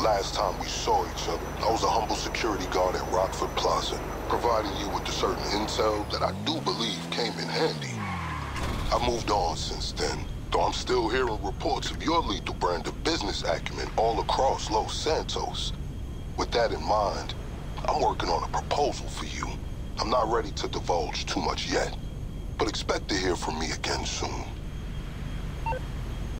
Last time we saw each other, I was a humble security guard at Rockford Plaza, providing you with the certain intel that I do believe came in handy. I've moved on since then, though I'm still hearing reports of your lethal brand of business acumen all across Los Santos. With that in mind, I'm working on a proposal for you. I'm not ready to divulge too much yet, but expect to hear from me again soon.